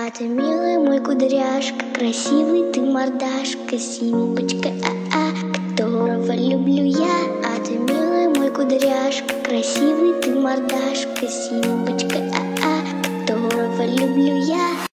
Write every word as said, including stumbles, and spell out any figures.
А ты, милый мой кудряшка, красивый ты мордашка, Симпочка, а-а, которого люблю я. А ты, милый мой кудряшка, красивый ты мордашка, Симпочка.